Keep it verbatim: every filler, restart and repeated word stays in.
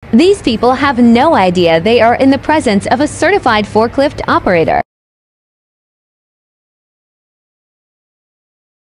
These people have no idea they are in the presence of a certified forklift operator.